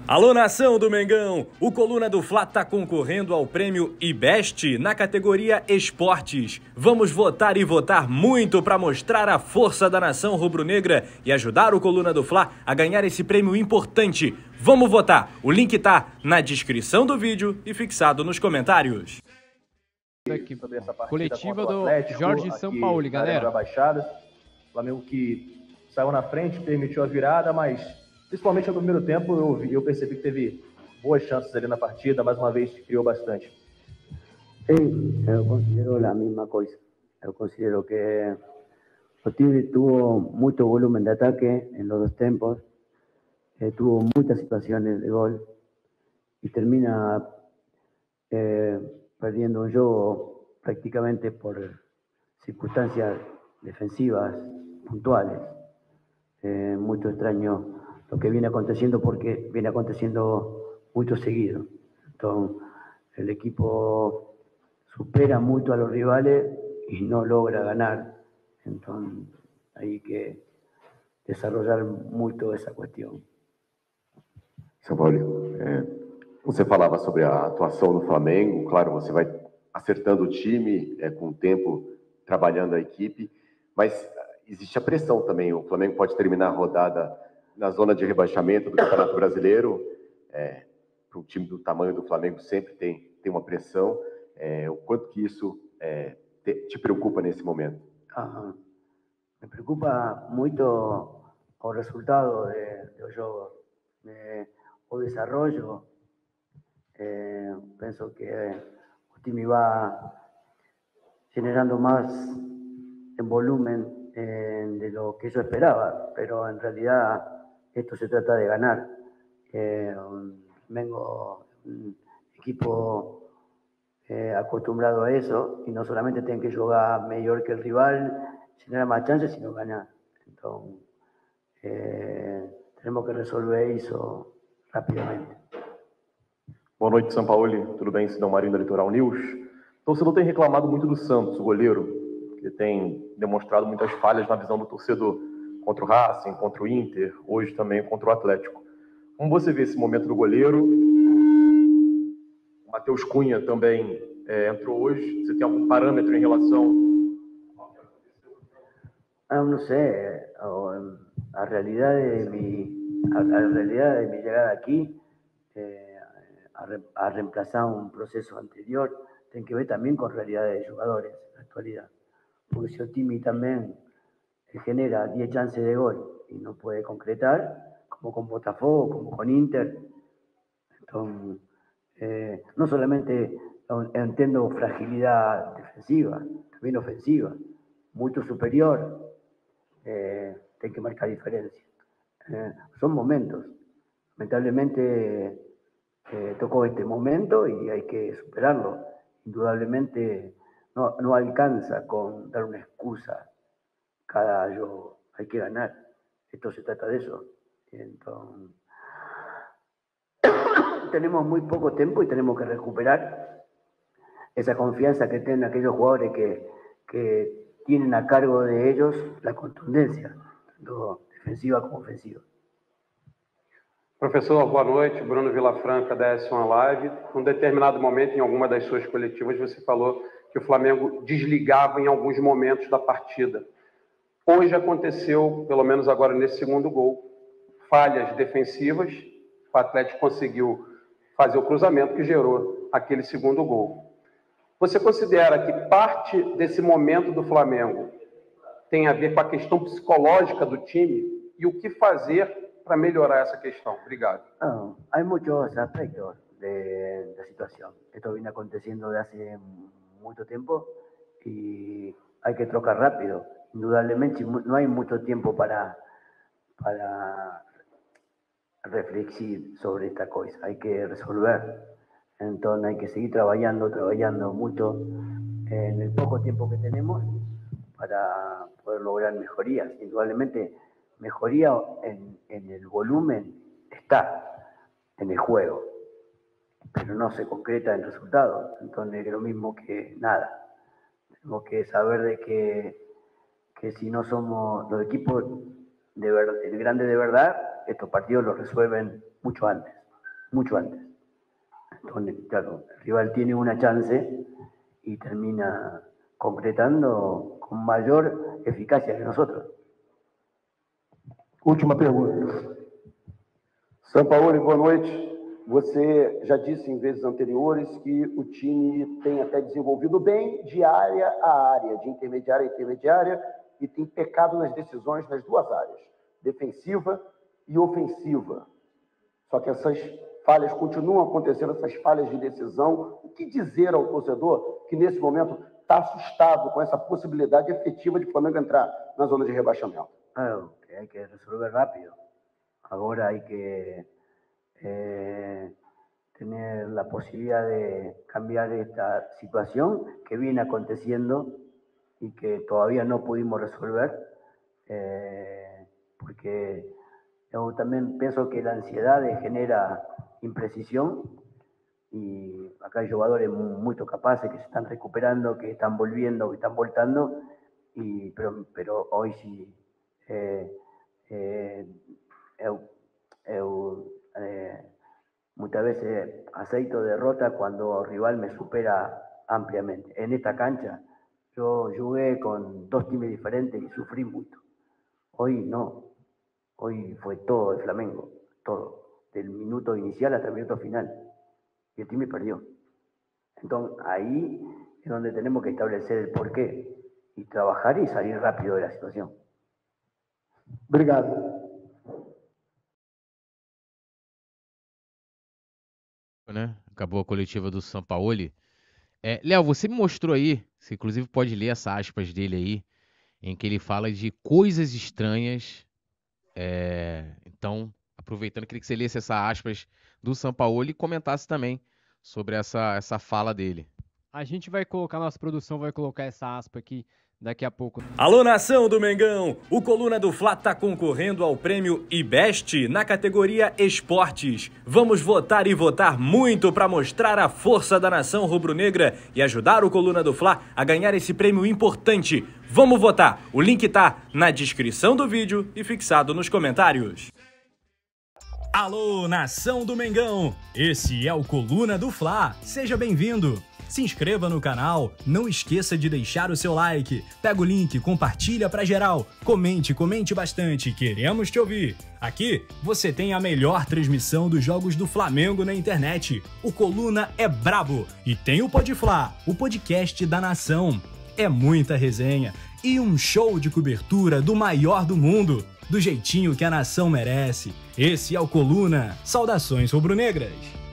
Alô, nação do Mengão! O Coluna do Fla está concorrendo ao prêmio IBEST na categoria Esportes. Vamos votar e votar muito para mostrar a força da nação rubro-negra e ajudar o Coluna do Fla a ganhar esse prêmio importante. Vamos votar! O link tá na descrição do vídeo e fixado nos comentários. Aqui, coletiva do Jorge Sampaoli, galera. Baixada. Flamengo que saiu na frente, permitiu a virada, mas principalmente no primeiro tempo eu percebi que teve boas chances ali na partida, mais uma vez criou bastante. Sí, yo considero la misma cosa. Yo considero que o Tigre tuvo mucho volumen de ataque en los dos tiempos, tuvo muchas situaciones de gol y termina perdiendo un juego prácticamente por circunstancias defensivas puntuales. Mucho extraño lo que viene aconteciendo porque viene aconteciendo mucho seguido. Entonces, el equipo supera mucho a los rivales y no logra ganar. Entonces, hay que desarrollar mucho essa questão. Sampaoli, você falava sobre a atuação do Flamengo, claro, você vai acertando o time com o tempo, trabalhando a equipe, mas existe a pressão também. O Flamengo pode terminar a rodada na zona de rebaixamento do Campeonato Brasileiro. Para um time do tamanho do Flamengo sempre tem uma pressão. O quanto que isso te preocupa nesse momento? Me preocupa muito o resultado do jogo, o desenvolvimento. Penso que o time vai generando mais en volumen de lo que yo esperaba, pero en realidad esto se trata de ganar. Vengo un equipo acostumbrado a eso y no solamente tienen que jugar mejor que el rival, generar más chances, sino ganar. Entonces, tenemos que resolver eso rapidamente. Boa noite, Sampaoli. Tudo bem? Sidão Marinho da Litoral News. O torcedor tem reclamado muito do Santos, o goleiro, que tem demonstrado muitas falhas na visão do torcedor contra o Racing, contra o Inter, hoje também contra o Atlético. Como você vê esse momento do goleiro? O Matheus Cunha também entrou hoje. Você tem algum parâmetro em relação? No sé, a realidad de mi llegada aquí a reemplazar un proceso anterior tiene que ver también con realidades de jugadores en la actualidad. Porque si Otimi también genera 10 chances de gol y no puede concretar, como con Botafogo, como con Inter, entonces no solamente entiendo fragilidad defensiva, también ofensiva, mucho superior, hay que marcar diferencia. Son momentos. Lamentablemente tocó este momento y hay que superarlo. Indudablemente no alcanza con dar una excusa cada año, hay que ganar. Esto se trata de eso. Entonces, tenemos muy poco tiempo y tenemos que recuperar esa confianza que tienen aquellos jugadores que tienen a cargo de ellos la contundencia, tanto defensiva como ofensiva. Professor, boa noite. Bruno Vilafranca, da S1 Live. Num determinado momento, em alguma das suas coletivas, você falou que o Flamengo desligava em alguns momentos da partida. Hoje aconteceu, pelo menos agora nesse segundo gol, falhas defensivas. O Atlético conseguiu fazer o cruzamento que gerou aquele segundo gol. Você considera que parte desse momento do Flamengo tem a ver com a questão psicológica do time e o que fazer para melhorar essa questão? Obrigado. Hay muchos aspectos de la situación. Esto viene aconteciendo de hace mucho tiempo y hay que trocar rápido. Indudablemente no hay mucho tiempo para reflexionar sobre esta cosa. Hay que resolver. Entonces hay que seguir trabajando mucho en el poco tiempo que tenemos para poder lograr mejorías. Indudablemente mejoría en el volumen está en el juego, pero no se concreta en resultados. Entonces es lo mismo que nada. Tenemos que saber de que si no somos los equipos grandes de verdad, estos partidos los resuelven mucho antes. mucho antes. Entonces, claro, el rival tiene una chance y termina concretando con mayor eficacia que nosotros. Última pergunta. Sampaoli, boa noite. Você já disse em vezes anteriores que o time tem até desenvolvido bem de área a área, de intermediária a intermediária, e tem pecado nas decisões nas duas áreas, defensiva e ofensiva. Só que essas falhas continuam acontecendo, essas falhas de decisão. O que dizer ao torcedor que nesse momento está assustado com essa possibilidade efetiva de Flamengo entrar na zona de rebaixamento? Claro, que hay que resolver rápido. Ahora hay que tener la posibilidad de cambiar esta situación que viene aconteciendo y que todavía no pudimos resolver, porque yo también pienso que la ansiedad genera imprecisión y acá hay jugadores muy capaces que se están recuperando, que están volviendo, que están voltando, pero hoy sí muchas veces aceito derrota cuando el rival me supera ampliamente. En esta cancha yo jugué con dos times diferentes y sufrí mucho. Hoy no, hoy fue todo de Flamengo, todo, del minuto inicial hasta el minuto final, y el time perdió. Entonces ahí es donde tenemos que establecer el porqué y trabajar y salir rápido de la situación. Obrigado. Né? Acabou a coletiva do Sampaoli. Léo, você me mostrou aí, você inclusive pode ler essa aspas dele aí, em que ele fala de coisas estranhas. Então, aproveitando, queria que você lesse essa aspas do Sampaoli e comentasse também sobre essa fala dele. A gente vai colocar, nossa produção vai colocar essa aspa aqui daqui a pouco. Alô, nação do Mengão! O Coluna do Fla tá concorrendo ao prêmio IBEST na categoria Esportes. Vamos votar e votar muito para mostrar a força da nação rubro-negra e ajudar o Coluna do Fla a ganhar esse prêmio importante. Vamos votar! O link tá na descrição do vídeo e fixado nos comentários. Alô, nação do Mengão! Esse é o Coluna do Fla. Seja bem-vindo! Se inscreva no canal, não esqueça de deixar o seu like, pega o link, compartilha pra geral, comente bastante, queremos te ouvir. Aqui você tem a melhor transmissão dos jogos do Flamengo na internet. O Coluna é brabo e tem o Pod Fla, o podcast da nação. É muita resenha e um show de cobertura do maior do mundo, do jeitinho que a nação merece. Esse é o Coluna. Saudações rubro-negras.